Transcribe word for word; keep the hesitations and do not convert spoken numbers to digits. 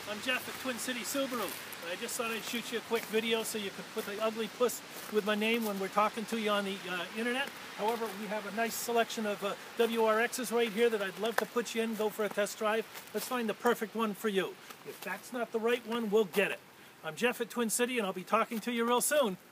I'm Jeff at Twin City Subaru. I just thought I'd shoot you a quick video so you could put the ugly puss with my name when we're talking to you on the uh, internet. However, we have a nice selection of uh, W R Xs right here that I'd love to put you in, go for a test drive. Let's find the perfect one for you. If that's not the right one, we'll get it. I'm Jeff at Twin City, and I'll be talking to you real soon.